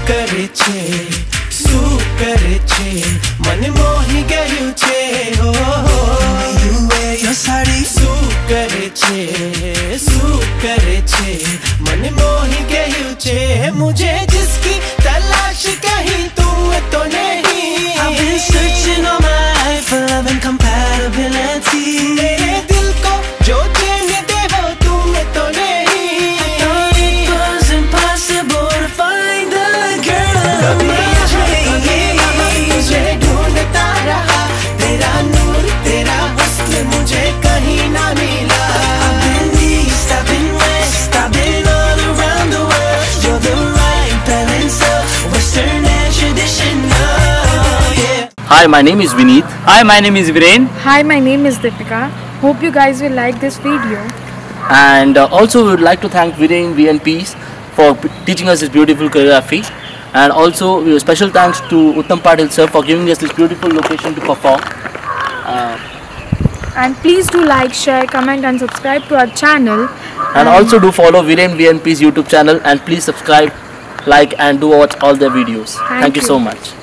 કરે છે મને મોહી ગયું છે હો you wear your sari શું કરે છે મને મોહી ગયું છે मुझे जिसकी तलाश कहीं तुम तो नहीं I've been searching all my life for love and compatibility मेरे दिल को जो चैन दे वो तुम तो नहीं I thought it was impossible to find a girl तुझे ढूंढता रहा तेरा नूर तेरा हुस्न मुझे कहीं ना मिला I've been east, I've been west, I've been all around the world You're the right balance of Western and traditional yeah. Hi, my name is Vineet. Hi, my name is Viren. Hi, my name is Deepika. Hope you guys will like this video. And also we would like to thank Viren VNPs for teaching us this beautiful choreography. And also special thanks to Uttam Patil sir for giving us this beautiful location to perform. And please do like, share, comment and subscribe to our channel. And also do follow Viren VNP's YouTube channel and please subscribe, like and do watch all their videos. Thank you so much.